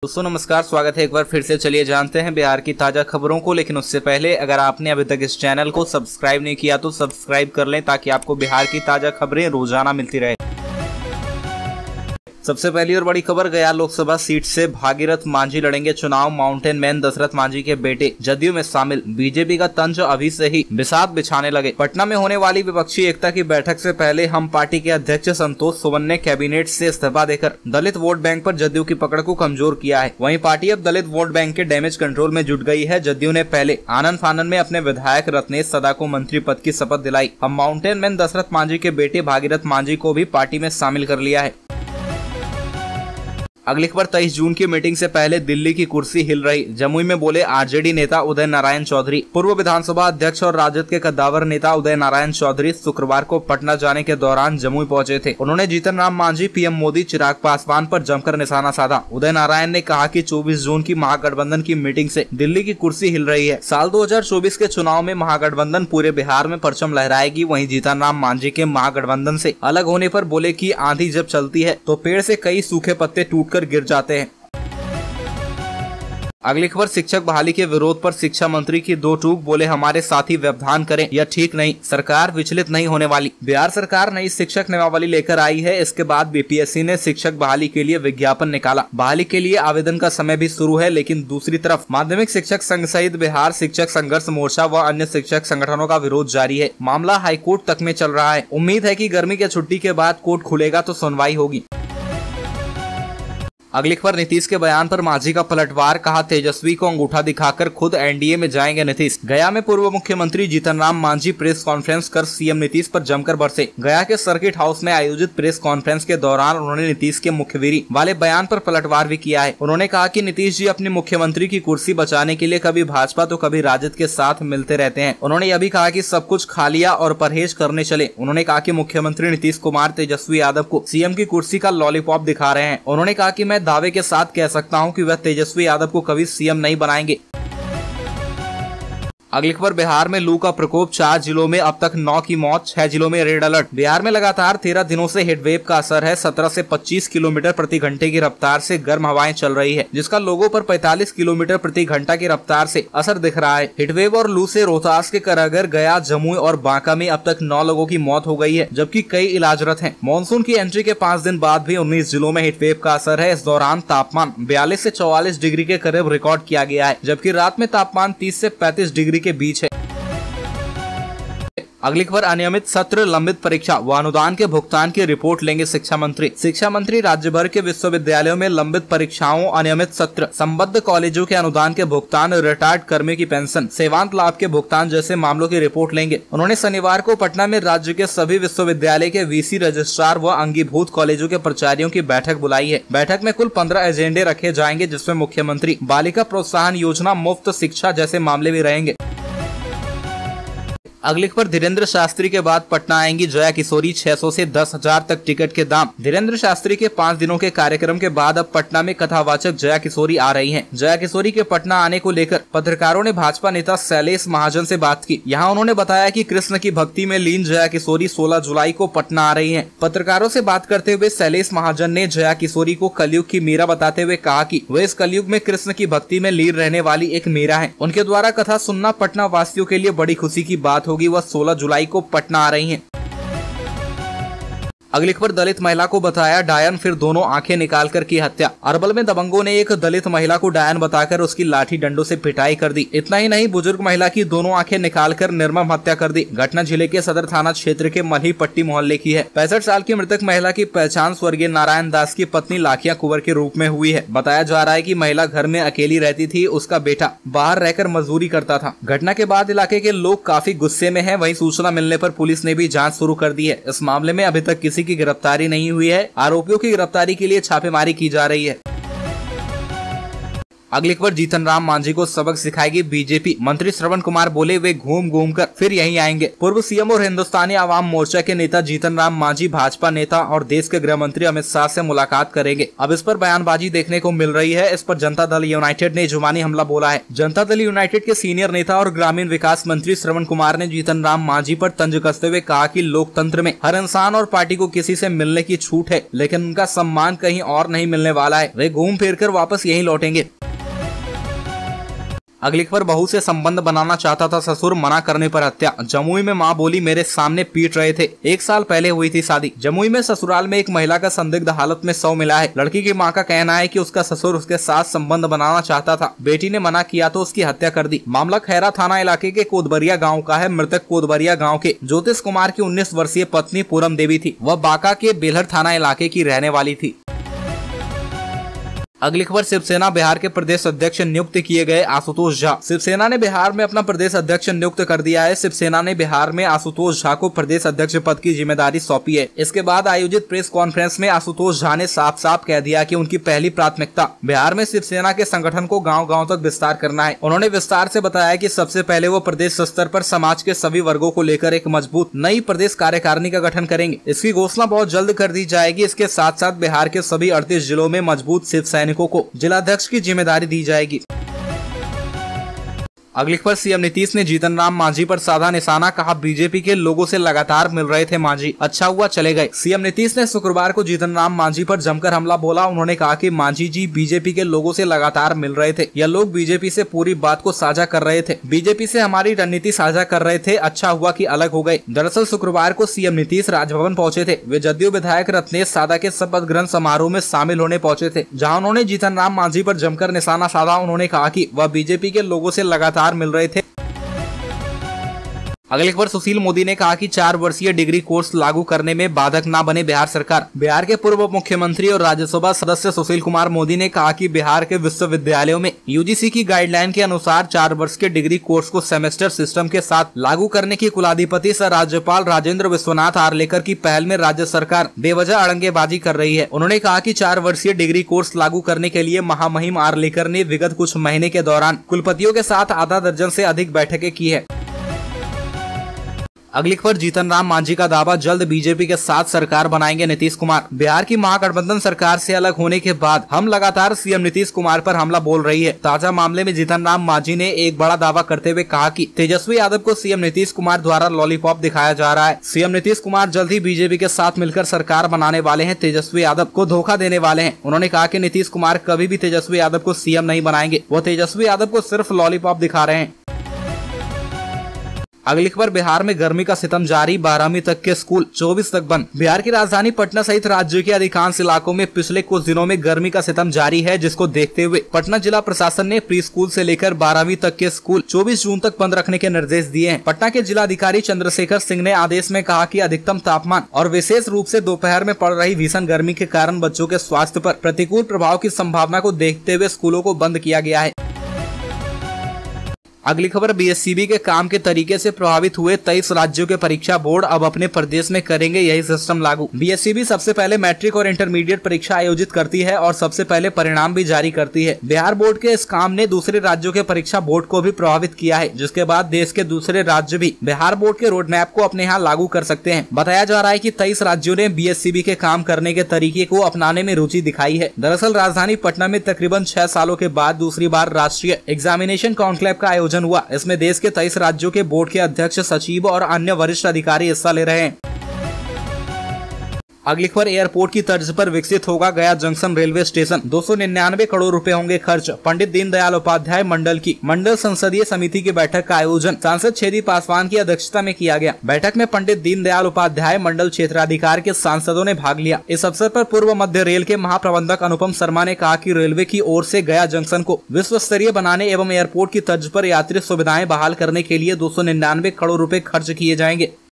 दोस्तों नमस्कार, स्वागत है एक बार फिर से। चलिए जानते हैं बिहार की ताजा खबरों को, लेकिन उससे पहले अगर आपने अभी तक इस चैनल को सब्सक्राइब नहीं किया तो सब्सक्राइब कर लें ताकि आपको बिहार की ताजा खबरें रोजाना मिलती रहे। सबसे पहली और बड़ी खबर, गया लोकसभा सीट से भागीरथ मांझी लड़ेंगे चुनाव। माउंटेन मैन दशरथ मांझी के बेटे जदयू में शामिल। बीजेपी का तंज अभी से ही बिसात बिछाने लगे। पटना में होने वाली विपक्षी एकता की बैठक से पहले हम पार्टी के अध्यक्ष संतोष सुमन ने कैबिनेट से इस्तीफा देकर दलित वोट बैंक पर जदयू की पकड़ को कमजोर किया है। वहीं पार्टी अब दलित वोट बैंक के डैमेज कंट्रोल में जुट गई है। जदयू ने पहले आनन फानन में अपने विधायक रत्नेश सदा को मंत्री पद की शपथ दिलाई। अब माउंटेन मैन दशरथ मांझी के बेटे भागीरथ मांझी को भी पार्टी में शामिल कर लिया है। अगली खबर, 23 जून की मीटिंग से पहले दिल्ली की कुर्सी हिल रही। जमुई में बोले आरजेडी नेता उदय नारायण चौधरी। पूर्व विधानसभा अध्यक्ष और राजद के कद्दावर नेता उदय नारायण चौधरी शुक्रवार को पटना जाने के दौरान जमुई पहुंचे थे। उन्होंने जीतन राम मांझी, पीएम मोदी, चिराग पासवान पर जमकर निशाना साधा। उदय नारायण ने कहा कि 24 जून की महागठबंधन की मीटिंग से दिल्ली की कुर्सी हिल रही है। साल 2024 के चुनाव में महागठबंधन पूरे बिहार में परचम लहराएगी। वहीं जीतन राम मांझी के महागठबंधन से अलग होने पर बोले कि आंधी जब चलती है तो पेड़ से कई सूखे पत्ते टूटकर गिर जाते हैं। अगली खबर, शिक्षक बहाली के विरोध पर शिक्षा मंत्री की दो टूक। बोले हमारे साथी व्यवधान करें, यह ठीक नहीं, सरकार विचलित नहीं होने वाली। बिहार सरकार नई शिक्षक नियमावली लेकर आई है। इसके बाद बीपीएससी ने शिक्षक बहाली के लिए विज्ञापन निकाला। बहाली के लिए आवेदन का समय भी शुरू है, लेकिन दूसरी तरफ माध्यमिक शिक्षक संघ सहित बिहार शिक्षक संघर्ष मोर्चा व अन्य शिक्षक संगठनों का विरोध जारी है। मामला हाईकोर्ट तक में चल रहा है। उम्मीद है कि गर्मी की छुट्टी के बाद कोर्ट खुलेगा तो सुनवाई होगी। अगली खबर, नीतीश के बयान पर मांझी का पलटवार। कहा तेजस्वी को अंगूठा दिखाकर खुद एनडीए में जाएंगे नीतीश। गया में पूर्व मुख्यमंत्री जीतन राम मांझी प्रेस कॉन्फ्रेंस कर सीएम नीतीश पर जमकर बरसे। गया के सर्किट हाउस में आयोजित प्रेस कॉन्फ्रेंस के दौरान उन्होंने नीतीश के मुखबिरी वाले बयान पर पलटवार भी किया है। उन्होंने कहा कि नीतीश जी अपनी मुख्यमंत्री की कुर्सी बचाने के लिए कभी भाजपा तो कभी राजद के साथ मिलते रहते हैं। उन्होंने यह भी कहा कि सब कुछ खा लिया और परहेज करने चले। उन्होंने कहा कि मुख्यमंत्री नीतीश कुमार तेजस्वी यादव को सीएम की कुर्सी का लॉलीपॉप दिखा रहे हैं। उन्होंने कहा कि मैं दावे के साथ कह सकता हूं कि वह तेजस्वी यादव को कभी सीएम नहीं बनाएंगे। अगली खबर, बिहार में लू का प्रकोप। 4 जिलों में अब तक 9 की मौत, 6 जिलों में रेड अलर्ट। बिहार में लगातार 13 दिनों से हीटवेव का असर है। 17 से 25 किलोमीटर प्रति घंटे की रफ्तार से गर्म हवाएं चल रही है, जिसका लोगों पर 45 किलोमीटर प्रति घंटा की रफ्तार से असर दिख रहा है। हीटवेव और लू से रोहतास के करागर, गया, जमुई और बांका में अब तक 9 लोगों की मौत हो गई है, जबकि कई इलाजरत हैं। मानसून की एंट्री के 5 दिन बाद भी 19 जिलों में हीटवेव का असर है। इस दौरान तापमान 42 से 44 डिग्री के करीब रिकॉर्ड किया गया है, जबकि रात में तापमान 30 से 35 डिग्री के बीच है। अगली खबर, अनियमित सत्र, लंबित परीक्षा व अनुदान के भुगतान की रिपोर्ट लेंगे शिक्षा मंत्री। शिक्षा मंत्री राज्य भर के विश्वविद्यालयों में लंबित परीक्षाओं, अनियमित सत्र, संबद्ध कॉलेजों के अनुदान के भुगतान, रिटायर्ड कर्मियों की पेंशन, सेवांत लाभ के भुगतान जैसे मामलों की रिपोर्ट लेंगे। उन्होंने शनिवार को पटना में राज्य के सभी विश्वविद्यालय के वीसी, रजिस्ट्रार व अंगीभूत कॉलेजों के प्राचार्यों की बैठक बुलाई है। बैठक में कुल 15 एजेंडे रखे जाएंगे, जिसमें मुख्यमंत्री बालिका प्रोत्साहन योजना, मुफ्त शिक्षा जैसे मामले भी रहेंगे। अगली खबर, धीरेन्द्र शास्त्री के बाद पटना आएंगी जया किशोरी। 600 से 10,000 तक टिकट के दाम। धीरेन्द्र शास्त्री के 5 दिनों के कार्यक्रम के बाद अब पटना में कथावाचक जया किशोरी आ रही हैं। जया किशोरी के पटना आने को लेकर पत्रकारों ने भाजपा नेता शैलेश महाजन से बात की। यहाँ उन्होंने बताया कि कृष्ण की भक्ति में लीन जया किशोरी 16 जुलाई को पटना आ रही है। पत्रकारों से बात करते हुए शैलेश महाजन ने जया किशोरी को कलयुग की मीरा बताते हुए कहा कि वे इस कलयुग में कृष्ण की भक्ति में लीन रहने वाली एक मीरा है। उनके द्वारा कथा सुनना पटना वासियों के लिए बड़ी खुशी की बात होगी। वह 16 जुलाई को पटना आ रही हैं। अगली खबर, दलित महिला को बताया डायन, फिर दोनों आंखें निकालकर की हत्या। अरवल में दबंगों ने एक दलित महिला को डायन बताकर उसकी लाठी डंडों से पिटाई कर दी। इतना ही नहीं, बुजुर्ग महिला की दोनों आंखें निकालकर निर्मम हत्या कर दी। घटना जिले के सदर थाना क्षेत्र के मल्ही पट्टी मोहल्ले की है। 65 साल की मृतक महिला की पहचान स्वर्गीय नारायण दास की पत्नी लाखिया कुंवर के रूप में हुई है। बताया जा रहा है कि महिला घर में अकेली रहती थी, उसका बेटा बाहर रहकर मजदूरी करता था। घटना के बाद इलाके के लोग काफी गुस्से में हैं। वहीं सूचना मिलने पर पुलिस ने भी जांच शुरू कर दी है। इस मामले में अभी तक किसी की गिरफ्तारी नहीं हुई है। आरोपियों की गिरफ्तारी के लिए छापेमारी की जा रही है। अगली खबर, जीतन राम मांझी को सबक सिखाएगी बीजेपी, मंत्री श्रवण कुमार बोले वे घूम घूम कर फिर यहीं आएंगे। पूर्व सीएम और हिंदुस्तानी आवाम मोर्चा के नेता जीतन राम मांझी भाजपा नेता और देश के गृह मंत्री अमित शाह से मुलाकात करेंगे। अब इस पर बयानबाजी देखने को मिल रही है। इस पर जनता दल यूनाइटेड ने जुबानी हमला बोला है। जनता दल यूनाइटेड के सीनियर नेता और ग्रामीण विकास मंत्री श्रवण कुमार ने जीतन राम मांझी पर तंज कसते हुए कहा कि लोकतंत्र में हर इंसान और पार्टी को किसी से मिलने की छूट है, लेकिन उनका सम्मान कहीं और नहीं मिलने वाला है। वे घूम फिर कर वापस यहीं लौटेंगे। अगली खबर, बहू से संबंध बनाना चाहता था ससुर, मना करने पर हत्या। जमुई में मां बोली मेरे सामने पीट रहे थे। 1 साल पहले हुई थी शादी। जमुई में ससुराल में एक महिला का संदिग्ध हालत में शव मिला है। लड़की की मां का कहना है कि उसका ससुर उसके साथ संबंध बनाना चाहता था। बेटी ने मना किया तो उसकी हत्या कर दी। मामला खैरा थाना इलाके के कोदबरिया गाँव का है। मृतक कोदबरिया गाँव के ज्योतिष कुमार की 19 वर्षीय पत्नी पूरम देवी थी। वह बांका के बेलहर थाना इलाके की रहने वाली थी। अगली खबर, शिवसेना बिहार के प्रदेश अध्यक्ष नियुक्त किए गए आशुतोष झा। शिवसेना ने बिहार में अपना प्रदेश अध्यक्ष नियुक्त कर दिया है। शिवसेना ने बिहार में आशुतोष झा को प्रदेश अध्यक्ष पद की जिम्मेदारी सौंपी है। इसके बाद आयोजित प्रेस कॉन्फ्रेंस में आशुतोष झा ने साफ साफ कह दिया कि उनकी पहली प्राथमिकता बिहार में शिवसेना के संगठन को गाँव-गाँव तक विस्तार करना है। उन्होंने विस्तार से बताया कि सबसे पहले वो प्रदेश स्तर पर समाज के सभी वर्गों को लेकर एक मजबूत नई प्रदेश कार्यकारिणी का गठन करेंगे। इसकी घोषणा बहुत जल्द कर दी जाएगी। इसके साथ साथ बिहार के सभी 38 जिलों में मजबूत शिवसैनिकों को जिलाध्यक्ष की जिम्मेदारी दी जाएगी। अगली खबर, सीएम नीतीश ने जीतन राम मांझी पर साधा निशाना, कहा बीजेपी के लोगों से लगातार मिल रहे थे मांझी, अच्छा हुआ चले गए। सीएम नीतीश ने शुक्रवार को जीतन राम मांझी पर जमकर हमला बोला। उन्होंने कहा कि मांझी जी बीजेपी के लोगों से लगातार मिल रहे थे। यह लोग बीजेपी से पूरी बात को साझा कर रहे थे, बीजेपी से हमारी रणनीति साझा कर रहे थे, अच्छा हुआ कि अलग हो गए। दरअसल शुक्रवार को सीएम नीतीश राजभवन पहुंचे थे। वे जदयू विधायक रत्नेश सादा के शपथ ग्रहण समारोह में शामिल होने पहुंचे थे, जहाँ उन्होंने जीतन राम मांझी पर जमकर निशाना साधा। उन्होंने कहा कि वह बीजेपी के लोगों से लगातार मिल रहे थे। अगली खबर, सुशील मोदी ने कहा कि 4 वर्षीय डिग्री कोर्स लागू करने में बाधक न बने बिहार सरकार। बिहार के पूर्व मुख्यमंत्री और राज्यसभा सदस्य सुशील कुमार मोदी ने कहा कि बिहार के विश्वविद्यालयों में यूजीसी की गाइडलाइन के अनुसार 4 वर्ष के डिग्री कोर्स को सेमेस्टर सिस्टम के साथ लागू करने की कुलाधिपति सह राज्यपाल राजेंद्र विश्वनाथ आर्लेकर की पहल में राज्य सरकार बेवजह अड़ंगेबाजी कर रही है। उन्होंने कहा कि 4 वर्षीय डिग्री कोर्स लागू करने के लिए महामहिम आर्लेकर ने विगत कुछ महीने के दौरान कुलपतियों के साथ आधा दर्जन से अधिक बैठकें की है। अगली खबर, जीतन राम मांझी का दावा, जल्द बीजेपी के साथ सरकार बनाएंगे नीतीश कुमार। बिहार की महागठबंधन सरकार से अलग होने के बाद हम लगातार सीएम नीतीश कुमार पर हमला बोल रही है। ताजा मामले में जीतन राम मांझी ने एक बड़ा दावा करते हुए कहा कि तेजस्वी यादव को सीएम नीतीश कुमार द्वारा लॉलीपॉप दिखाया जा रहा है। सीएम नीतीश कुमार जल्द ही बीजेपी के साथ मिलकर सरकार बनाने वाले हैं, तेजस्वी यादव को धोखा देने वाले हैं। उन्होंने कहा कि नीतीश कुमार कभी भी तेजस्वी यादव को सीएम नहीं बनाएंगे, वो तेजस्वी यादव को सिर्फ लॉलीपॉप दिखा रहे हैं। अगली खबर, बिहार में गर्मी का सितम जारी, 12वीं तक के स्कूल 24 तक बंद। बिहार की राजधानी पटना सहित राज्य के अधिकांश इलाकों में पिछले कुछ दिनों में गर्मी का सितम जारी है, जिसको देखते हुए पटना जिला प्रशासन ने प्री स्कूल से लेकर 12वीं तक के स्कूल 24 जून तक बंद रखने के निर्देश दिए हैं। पटना के जिलाधिकारी चंद्रशेखर सिंह ने आदेश में कहा कि अधिकतम तापमान और विशेष रूप से दोपहर में पड़ रही भीषण गर्मी के कारण बच्चों के स्वास्थ्य पर प्रतिकूल प्रभाव की संभावना को देखते हुए स्कूलों को बंद किया गया है। अगली खबर, बीएससीबी के काम के तरीके से प्रभावित हुए 23 राज्यों के परीक्षा बोर्ड अब अपने प्रदेश में करेंगे यही सिस्टम लागू। बीएससीबी सबसे पहले मैट्रिक और इंटरमीडिएट परीक्षा आयोजित करती है और सबसे पहले परिणाम भी जारी करती है। बिहार बोर्ड के इस काम ने दूसरे राज्यों के परीक्षा बोर्ड को भी प्रभावित किया है, जिसके बाद देश के दूसरे राज्य भी बिहार बोर्ड के रोड मैप को अपने यहाँ लागू कर सकते हैं। बताया जा रहा है कि 23 राज्यों ने बीएससीबी के काम करने के तरीके को अपनाने में रुचि दिखाई है। दरअसल राजधानी पटना में तकरीबन 6 सालों के बाद दूसरी बार राष्ट्रीय एग्जामिनेशन कॉन्क्लेव का आयोजन हुआ। इसमें देश के 23 राज्यों के बोर्ड के अध्यक्ष, सचिव और अन्य वरिष्ठ अधिकारी हिस्सा ले रहे हैं। अगली खबर, एयरपोर्ट की तर्ज पर विकसित होगा गया जंक्शन रेलवे स्टेशन, 299 करोड़ रुपए होंगे खर्च। पंडित दीनदयाल उपाध्याय मंडल संसदीय समिति की बैठक का आयोजन सांसद छेदी पासवान की अध्यक्षता में किया गया। बैठक में पंडित दीनदयाल उपाध्याय मंडल क्षेत्राधिकार के सांसदों ने भाग लिया। इस अवसर पर पूर्व मध्य रेल के महाप्रबंधक अनुपम शर्मा ने कहा कि रेलवे की ओर से गया जंक्शन को विश्व स्तरीय बनाने एवं एयरपोर्ट की तर्ज पर यात्री सुविधाएं बहाल करने के लिए 299 करोड़ रुपए खर्च किए जाएंगे।